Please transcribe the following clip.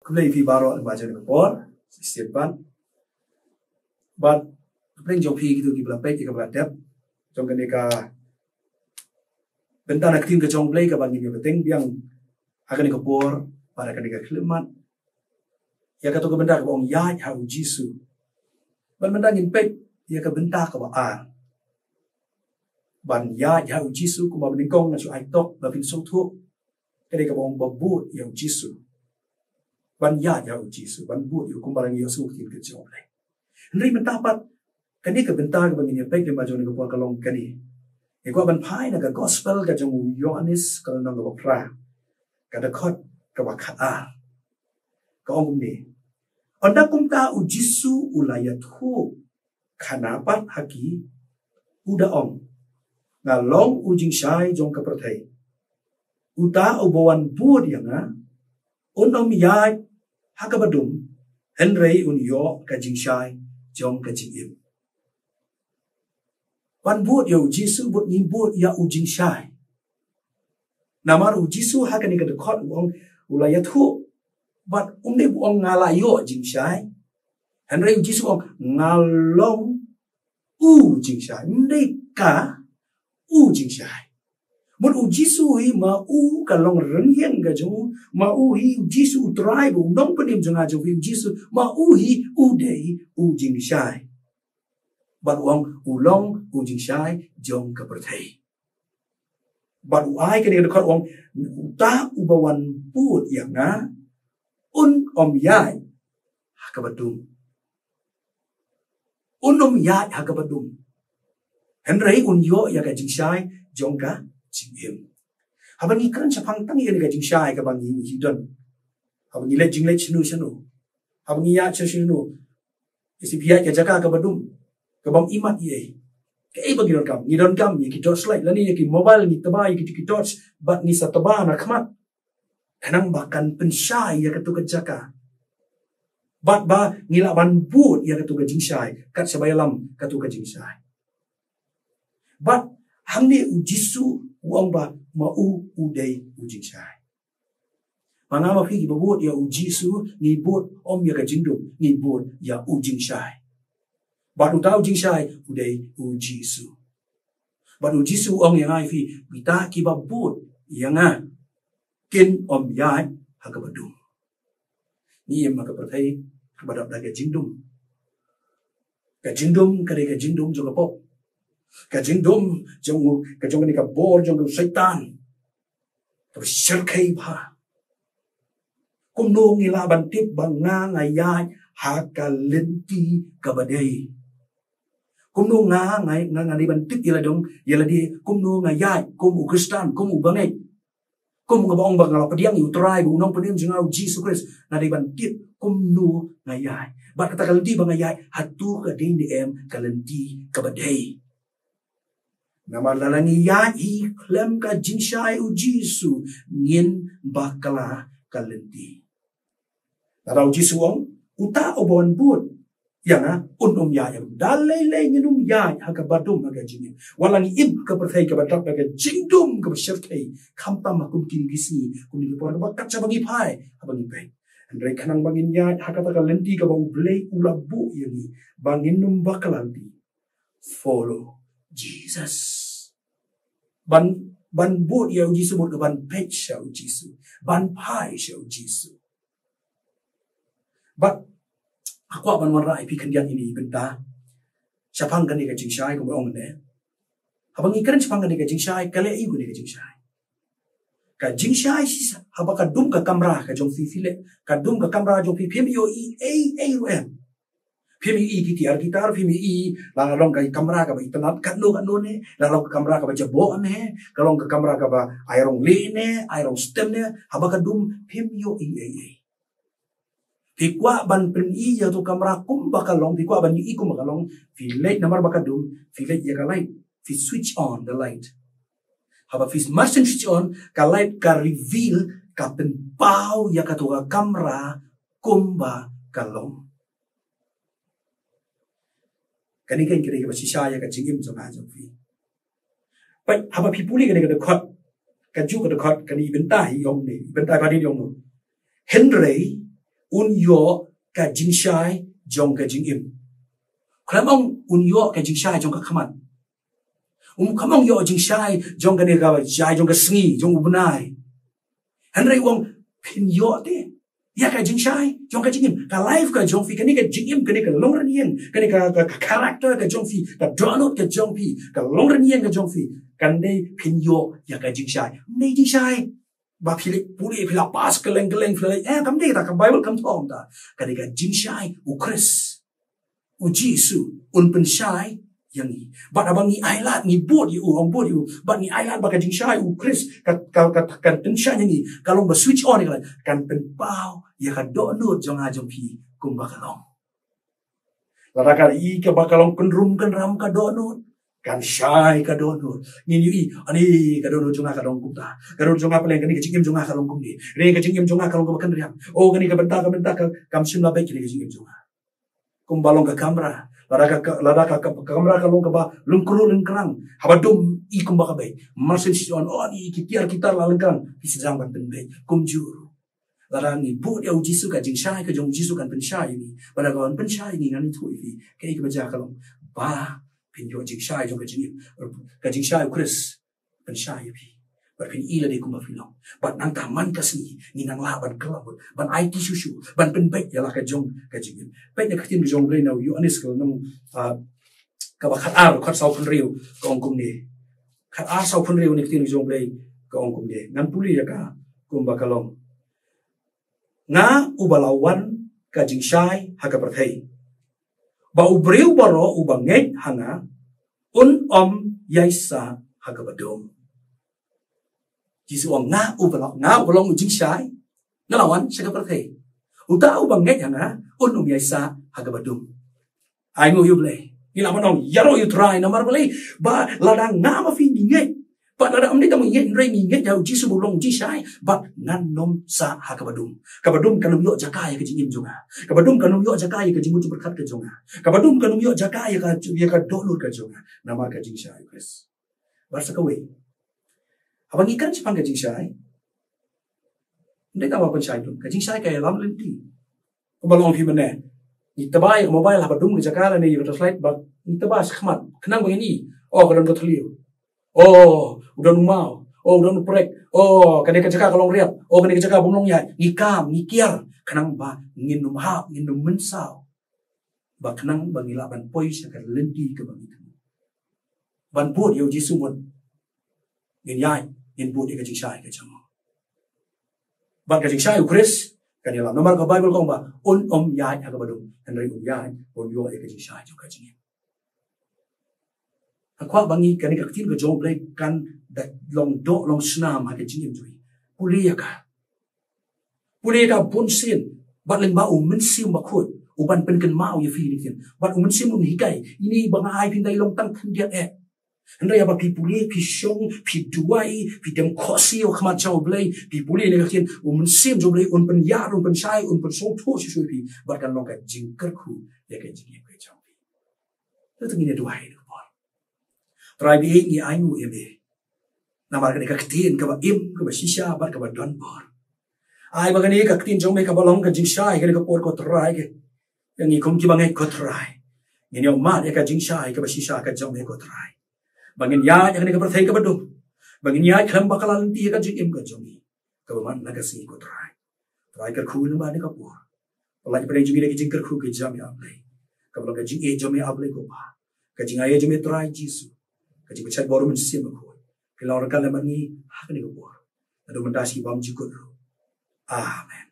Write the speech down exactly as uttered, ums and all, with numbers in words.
kumlei fi baro ang bajan ng por sipan but kumlei jong fi gitu kibla pe kibla tep jong kaneka benta nak tim ke jong play ka bangin ke penting biang akan ke por para kaneka klimat ya ka to ke benda ke bong ya ha jisu ban benda ngin pe ya ka benta ka ba a ban ya ya jisu kuma bin kong na su ai tok ba bin so thu kaneka bong babu ya jisu ban ya ya jisu ban bu yu kum barang yesu tin ke jong play nri benta pat kani ka benta ka bangin pe ke ma jong ke por ka long kani e ko ban phai na ka gospel ka jong yohanes ka nang ka pra ka da khot ka ba kha a ka ong ni onda kum ka u jisu ulaya thu khana pat haki uda ong na long u jing shai jong ka prathai uta obawan bu dia nga on om yai hakabadum henrei un yo ka jing shai jong ka jing im wan bu yo jisu bu ni bu ya u jing shai namar u jisu hakani ka de khot ong ulaya thu but um ne bu ong ngala yo jing shai henrei u jisu ong ngalong u jing shai ndai ka u jing shai một u Giêsu hi mà u cả lòng rừng hiền cả chúng mà u hi Giêsu trai bu nông bên điểm chúng ta chúng phim Giêsu mà u hi u để u jing sai bạn uang u long u jing sai jong cả bờ thầy bạn u ai cái này được uang ta u bawan put yang na un om yai hakabadum un om yai hakabadum henrei un yo ya ka jing sai jong ka jing im habang ikan sapang tang yan ka jing shai ka bang yin hidon habang ile jing le chinu chanu habang iya chinu isi pia ka jaka ka badum ka bang imat ye ka e bang idon kam idon kam ye ki torch light lani ye ki mobile ni taba ye ki torch bat ni sa taba na khmat kanang bakan penshai ya ka tu ka jaka bat ba ngila ban but ya ka tu ka jing shai kat sabayalam ka tu ka jing shai bat hamne u jisu uang ba ma u u dei u jing shai mana ma phi ki bot ya u jisu ni bot om ya ka jingdum ni bot ya u jing shai ba u ta u jing shai u dei u jisu ba u jisu ong yang ai phi bita ki ba bot yang a kin om yai ha ka badum ni em ma ka prathai ka badap da ka jingdum ka jingdum ka de ka jingdum jo ka pop ka jingdum jong ka jong ni ka bor jong satan ka shir khai pha kum no ngi la ban tip bang nga nga ya ha ka lenti ka badai kum no nga nga nga nga ni ban tip ila dong ila di kum no nga ya kum u kristan kum u bangai kum nga bong bang la padiang u trai bu nong padim jing au jesus christ na di ban tip kum no nga ya ba kata ka lenti bang ya hatu ka ding di em ka lenti ka badai nama lalangi ya i klem ka jinshai u jisu ngin bakala kalenti narau jisu ong uta obon bud yang a un um ya yang dalai lai nginum ya ha ka badum ha ka jingim walangi ib ka perthai ka badak ka jingdum ka syarthai khamta makum kin gisi kun ni por ka kacha bangi phai ha bangi pai andre khanang bangin ya ha ka ta kalenti ka bau blai ula bu yani bangin num bakalanti follow Jesus ban ban bot ya Jisu bot ban pet ya Jisu ban pai ya Jisu but aku ban marai pi kendian ini benta sapang kan ka jing shai ko ong ne habang ikan sapang kan ka jing shai kale i ko ka jing shai ka jing shai si habaka dum ka kamera ka jong fi file ka dum ka kamera jong fi pm yo i a a m phim i ki tiar gitar phim i la long ka kamera ka ba itanat kan no kan no ne la long ka kamera ka ba jabo ne ka long ka kamera ka ba iron le ne iron stem ne haba ka dum phim yo i ai ai pikwa ban pen i ya to kamera kum ba ka long pikwa ban i kum ba ka long fi light namar ba ka dum fi light ya ka light fi switch on the light haba fi machine switch on ka light ka reveal ka pen pau ya ka to ka kamera kum ba ka long kani kan kiri ka shisha ya ka jingim so ma so fi pai haba phi puli kani ka de khot ka ju ka de khot kani benta hi yong ni benta ba ni yong no henrei un yo ka jing shai jong ka jing im kram ong un yo ka jing shai jong ka khaman um khamong yo jing shai jong ka ne ka shai jong ka sngi jong ubnai hanrei wong pin yo te ya ka jing shai jong ka jing im ka life ka jong fi ka ni ka jing im ka ni ka long ran yen ka ni ka character ka jong fi ka donut ka jong fi ka long ran yen ka jong fi kan dei pin yo ya ka jing shai nei jing shai ba philip puli phila pas keleng keleng phila eh kam dei ta ka bible kam thom ta ka ni ka jing shai u chris u jisu un pen shai yang ni ba abang ni ailat ni bod you ong bod you ba ni ailat ba ka jing shai u chris ka ka ka kan pen shai ni kalong ba switch on ni kan pen pau ya ka do no jong a jong pi kum ba kalong la ka i ka ba kalong kun rum kan ram ka do no kan shai ka do no ni ni i ani ka do no jong a ka dong kum ta ka do jong a peleng kan ni ka jing jong a ka long kum ni re ka jing jong a ka long kum kan riam o kan ni ka benta ka benta ka kam sim la ba ki ni ka jing jong a kum balong ka kamera lada ka lada ka kamera ka long ka ba lung kru lung krang haba dum i kum ba ka bai masin si on on i ki tiar kita la lung krang ki sidang ban pen bai kum juru lada ni bu ya uji su ka jing shai ka jong ji su kan pen shai ni pada ka pen shai ni ngani thui fi ke ka ba ja ka long ba pin yo jing shai jong ka jing ka jing shai chris pen shai fi ba pin i la de kum ba fi long ba nang ta man ka si ni nang la ban kala ban ai ti shu shu ban pen bai ya la ka jong ka jing bai na ka tin jong ble na yu anis ko nong ka ba khat ar khat sau phun riu ka ong kum ni khat ar sau phun riu ni tin jong ble ka ong kum ni ngan puli ya ka kum ba ka long nga ubalawan ka jing shai ha ka prathai ba ubriu baro ubangai hanga un om yaisa ha ka badom jisu ong nga ubalaw nga ubalong jing shai ngalawan sa ka prathai uta ubangai hanga un om yaisa ha ka badom ai ngo yuble ni la manong yaro you try na marbale ba ladang nga ma fi ngai ba ladang amni tamu yen rei mi ngai jau jisu bulong jing shai ba nan nom sa ha ka badum ka badum kanum yo jakaya ka jingim jonga ka badum kanum yo jakaya ka jingu berkat ka jonga ka badum kanum yo jakaya ka ya ka dolur ka jonga nama ka jing shai chris barsa ka we abang ikan cipang ka jing shai ndai ta ma pen shai dum ka jing shai ka lam lenti ko balong fi mane ni tabai mobile ha badum ka jakala ne yo slide ba ni tabas khmat khnang begini oh kadon ka thliu oh udah numau oh udah nuprek oh kene ka jaka kalong riap oh kene ka jaka bomlong ya ngikam ngikiar kanang ba ngin num ha ngin num mensau ba kanang ba ngila ban poi sa ka lenti ka bang itu ban bod yo jisu mon ngin yai ngin bod ka jing shai ka jang ban ka jing shai chris kan ya nomor ka bible kong ba on om yai ha ka badum henry om yai on yo ka jing shai jo ka jing akwa bangi kan ka tin ka jong play kan da long do long snam ha ka jing joi pulia ka pulia ka bon sin bat leng ba um men sim ba khut uban pen kan mau ya fi ni tin bat um men sim um hikai ini bang ai pin dai long tang kan dia e andai ba pi pulia pi shong pi duai pi dem khosi o khma chau blai pi pulia ne ka tin um men sim jo blai un pen ya un pen shai un pen song tho shi shui pi bat kan long ka jing kar khu ya ka jing ka chau pi tu tu ni duai try bi ni ai nu ebe namar ka ka tin ka ba im ka ba shisha ba ka ba don bor ai ba ni ka tin jong me ka ba long ka jing shai ka ka por ko try ke yang ni kum ki ba ngai ko try ni yo ma ka jing shai ka ba shisha ka jong me ko try bangin ya yang ni ka perthai ka ba dum bangin ya kham ba ka lan ti ka jing im ka jong ni ka ba man na ka si ko try try ka khu na ba ni ka por la ji pre ji ni ki jing ka khu ke jam ya ble ka ba ka jing e jom me able ko ba ka jing ai jom me try jisu kaji bachat baru mensim aku. Kalau orang kalau mani, hak ni aku buat. Ada mentasi bam jikut. Amen.